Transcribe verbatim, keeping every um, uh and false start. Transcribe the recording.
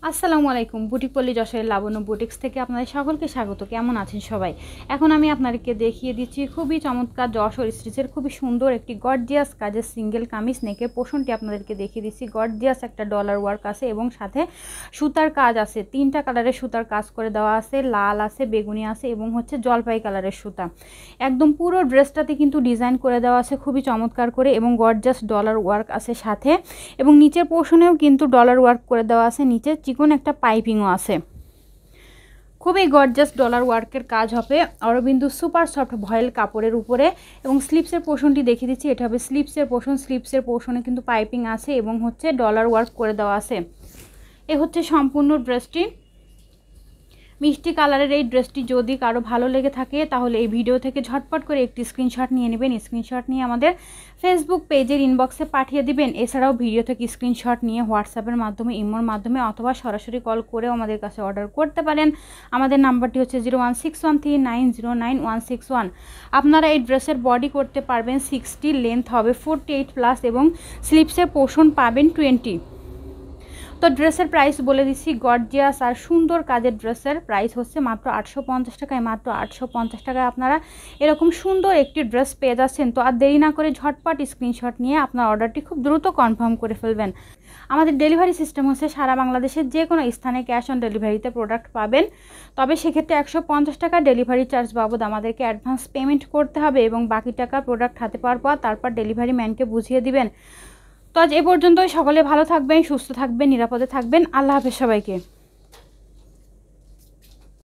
আসসালামু আলাইকুম। বুটিক পল্লী যশোরের লাবণ্য বুটিক্স থেকে আপনাদের সকলকে স্বাগত। কেমন আছেন সবাই? এখন আমি আপনাদেরকে দেখিয়ে দিচ্ছি খুবই চমৎকার যশোর স্টিচের খুবই সুন্দর একটি গর্জিয়াস কাজের সিঙ্গেল কামিজ নেকের পোষণটি আপনাদেরকে দেখিয়ে দিচ্ছি। গর্জিয়াস একটা ডলার ওয়ার্ক আছে এবং সাথে সুতার কাজ আছে। তিনটা কালারের সুতার কাজ করে দেওয়া আছে, লাল আছে, বেগুনি আছে এবং হচ্ছে জলপাই কালারের সুতা। একদম পুরো ড্রেসটাতে কিন্তু ডিজাইন করে দেওয়া আছে খুবই চমৎকার করে এবং গর্জিয়াস ডলার ওয়ার্ক আছে সাথে, এবং নিচের পোর্শনেও কিন্তু ডলার ওয়ার্ক করে দেওয়া আছে। নিচে চিকন একটা পাইপিংও আছে। খুবই গর্জাস ডলার ওয়ার্কের কাজ হবে অরবিন্দু সুপার সফট ভয়েল কাপড়ের উপরে। এবং স্লিপসের পোর্শনটি দেখিয়ে দিচ্ছি, এটা হবে স্লিপসের পোর্শন। স্লিপসের পোর্শনে কিন্তু পাইপিং আছে এবং হচ্ছে ডলার ওয়ার্ক করে দেওয়া আছে। এ হচ্ছে সম্পূর্ণ ড্রেসটি। মিষ্টি কালারের এই ড্রেসটি যদি কারো ভালো লেগে থাকে তাহলে এই ভিডিও থেকে ঝটপট করে একটি স্ক্রিনশট নিয়ে নেবেন। স্ক্রিনশট নিয়ে আমাদের ফেসবুক পেজের ইনবক্সে পাঠিয়ে দিবেন। এছাড়াও ভিডিও থেকে স্ক্রিনশট নিয়ে হোয়াটসঅ্যাপের মাধ্যমে, ইমোর মাধ্যমে অথবা সরাসরি কল করেও আমাদের কাছে অর্ডার করতে পারেন। আমাদের নাম্বারটি হচ্ছে zero one six one three nine zero nine one six one. আপনারা এই ড্রেসের বডি করতে পারবেন সিক্সটি, লেন্থ হবে ফোরটি এইট প্লাস এবং স্লিপসের পোর্শন পাবেন টোয়েন্টি। তো ড্রেসের প্রাইস বলে দিচ্ছি। গর্জিয়াস আর সুন্দর কাজের ড্রেসের প্রাইস হচ্ছে মাত্র আটশো পঞ্চাশ টাকায়। মাত্র আটশো পঞ্চাশ টাকায় আপনারা এরকম সুন্দর একটি ড্রেস পেয়ে যাচ্ছেন। তো আর দেরি না করে ঝটপট স্ক্রিনশট নিয়ে আপনার অর্ডারটি খুব দ্রুত কনফার্ম করে ফেলবেন। আমাদের ডেলিভারি সিস্টেম হচ্ছে সারা বাংলাদেশের যে কোনো স্থানে ক্যাশ অন ডেলিভারিতে প্রোডাক্ট পাবেন। তবে সেক্ষেত্রে একশো পঞ্চাশ টাকা ডেলিভারি চার্জ বাবদ আমাদেরকে অ্যাডভান্স পেমেন্ট করতে হবে এবং বাকি টাকা প্রোডাক্ট হাতে পাওয়ার পর তারপর ডেলিভারি ম্যানকে বুঝিয়ে দিবেন। তো আজ এ পর্যন্তই। সকলে ভালো থাকবেন, সুস্থ থাকবেন, নিরাপদে থাকবেন। আল্লাহ হাফেজ সবাইকে।